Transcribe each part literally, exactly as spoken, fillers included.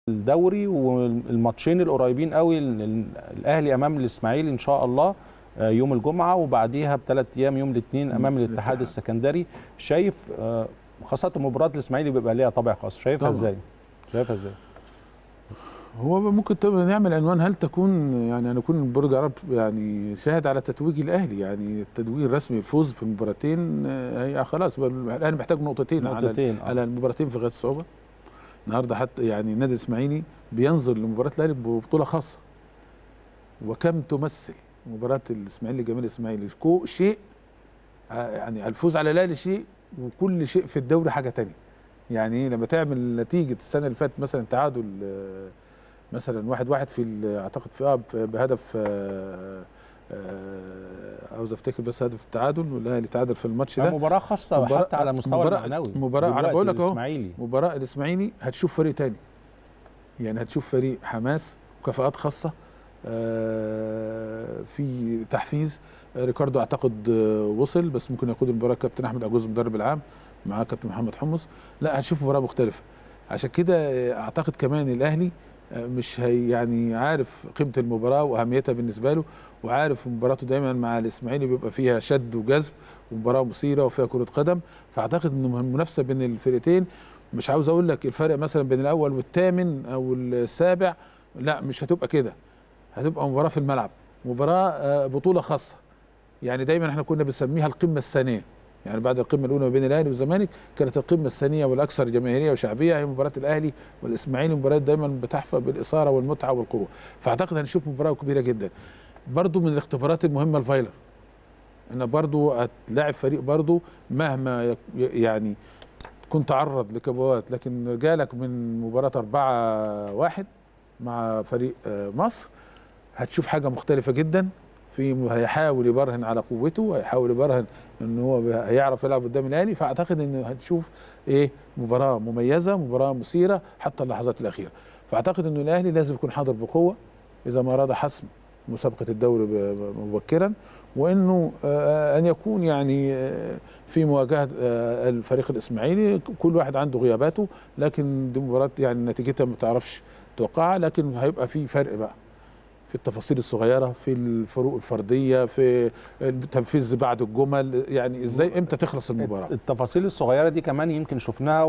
الدوري والماتشين القريبين قوي الاهلي امام الاسماعيلي ان شاء الله يوم الجمعه، وبعديها بثلاث ايام يوم الاثنين امام الاتحاد السكندري. شايف خاصه مباراه الاسماعيلي بيبقى ليها طابع خاص، شايفها ازاي؟ شايفها ازاي؟ هو ممكن نعمل عنوان هل تكون يعني نكون برج عرب يعني شاهد على تتويج الاهلي، يعني التتويج الرسمي الفوز في المباراتين، هي خلاص الاهلي محتاج نقطتين, نقطتين على, على المباراتين في غايه الصعوبه. النهارده حتى يعني النادي الاسماعيلي بينظر لمباراه الاهلي ببطوله خاصه، وكم تمثل مباراه الاسماعيلي جمال الاسماعيلي شيء، يعني الفوز على الاهلي شيء، وكل شيء في الدوري حاجه ثانيه. يعني لما تعمل نتيجه السنه اللي فاتت مثلا تعادل مثلا واحد واحد في اعتقد في بهدف عاوز افتكر بس هدف التعادل، والاهلي تعادل في الماتش ده. مباراه خاصه مباراة حتى على مستوى المعنوي. مباراه انا بقول لك اهو مباراه الاسماعيلي هتشوف فريق تاني، يعني هتشوف فريق حماس وكفاءات خاصه، في تحفيز. ريكاردو اعتقد وصل، بس ممكن يقود المباراه كابتن احمد عجوز المدرب العام مع كابتن محمد حمص. لا هتشوف مباراه مختلفه. عشان كده اعتقد كمان الاهلي مش هي يعني عارف قيمه المباراه واهميتها بالنسبه له، وعارف مباراته دايما مع الاسماعيلي بيبقى فيها شد وجذب، ومباراه مثيره وفيها كره قدم. فاعتقد ان المنافسه بين الفرقتين، مش عاوز اقول لك الفرق مثلا بين الاول والثامن او السابع، لا مش هتبقى كده، هتبقى مباراه في الملعب، مباراه بطوله خاصه. يعني دايما احنا كنا بنسميها القمه الثانيه، يعني بعد القمه الاولى ما بين الاهلي والزمالك كانت القمه الثانيه والاكثر جماهيريه وشعبيه هي مباراه الاهلي والاسماعيلي، مباريات دايما بتحفى بالاثاره والمتعه والقوه. فاعتقد هنشوف مباراه كبيره جدا. برضو من الاختبارات المهمه الفايلر، ان برضو هتلاعب فريق برضو مهما يعني كنت تعرض لكبوات، لكن جالك من مباراه أربعة واحد مع فريق مصر هتشوف حاجه مختلفه جدا. في هيحاول يبرهن على قوته، هيحاول يبرهن ان هو هيعرف يلعب قدام الاهلي. فاعتقد ان هتشوف ايه مباراه مميزه، مباراه مثيره حتى اللحظات الاخيره. فاعتقد ان الاهلي لازم يكون حاضر بقوه اذا ما اراد حسم مسابقه الدوري مبكرا، وانه ان يكون يعني في مواجهه الفريق الاسماعيلي كل واحد عنده غياباته، لكن دي مباراه يعني نتيجتها ما تعرفش توقعها، لكن هيبقى في فرق بقى في التفاصيل الصغيره، في الفروق الفرديه، في التنفيذ بعد الجمل، يعني ازاي امتى تخلص المباراه. التفاصيل الصغيره دي كمان يمكن شفناها،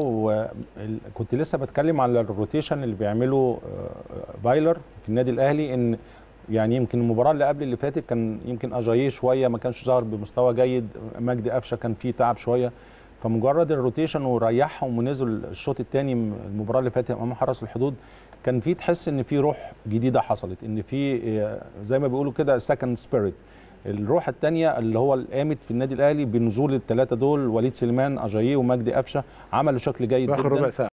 وكنت لسه بتكلم على الروتيشن اللي بيعمله فايلر في النادي الاهلي، ان يعني يمكن المباراه اللي قبل اللي فاتت كان يمكن اجاييه شويه ما كانش ظاهر بمستوى جيد، مجدي قفشه كان فيه تعب شويه، فمجرد الروتيشن وريحهم ونزل الشوط الثاني المباراه اللي فاتت امام حرس الحدود، كان في تحس ان في روح جديده حصلت، ان في زي ما بيقولوا كده سكند سبيريت، الروح الثانيه اللي هو قامت في النادي الاهلي بنزول الثلاثه دول، وليد سليمان اجاييه ومجدي قفشه، عملوا شكل جيد جدا.